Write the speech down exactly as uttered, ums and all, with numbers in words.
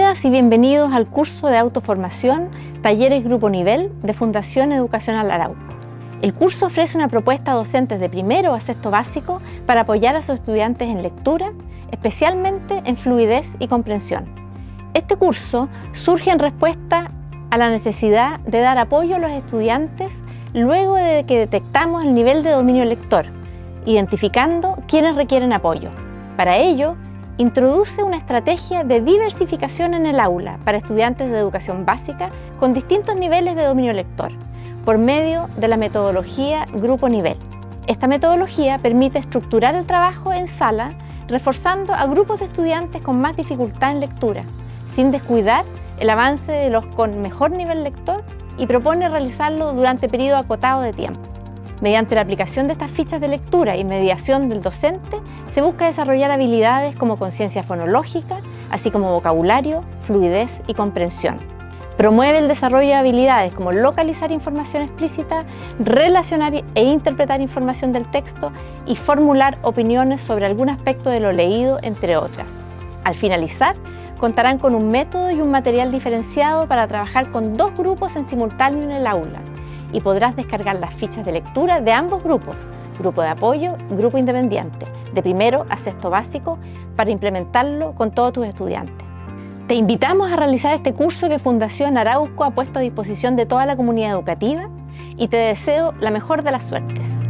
Bienvenidas y bienvenidos al curso de autoformación Talleres Grupo Nivel de Fundación Educacional Arauco. El curso ofrece una propuesta a docentes de primero a sexto básico para apoyar a sus estudiantes en lectura, especialmente en fluidez y comprensión. Este curso surge en respuesta a la necesidad de dar apoyo a los estudiantes luego de que detectamos el nivel de dominio lector, identificando quiénes requieren apoyo. Para ello, introduce una estrategia de diversificación en el aula para estudiantes de educación básica con distintos niveles de dominio lector, por medio de la metodología Grupo Nivel. Esta metodología permite estructurar el trabajo en sala, reforzando a grupos de estudiantes con más dificultad en lectura, sin descuidar el avance de los con mejor nivel lector, y propone realizarlo durante periodo acotado de tiempo. Mediante la aplicación de estas fichas de lectura y mediación del docente, se busca desarrollar habilidades como conciencia fonológica, así como vocabulario, fluidez y comprensión. Promueve el desarrollo de habilidades como localizar información explícita, relacionar e interpretar información del texto y formular opiniones sobre algún aspecto de lo leído, entre otras. Al finalizar, contarán con un método y un material diferenciado para trabajar con dos grupos en simultáneo en el aula, y podrás descargar las fichas de lectura de ambos grupos, grupo de apoyo, grupo independiente, de primero a sexto básico, para implementarlo con todos tus estudiantes. Te invitamos a realizar este curso que Fundación Arauco ha puesto a disposición de toda la comunidad educativa y te deseo la mejor de las suertes.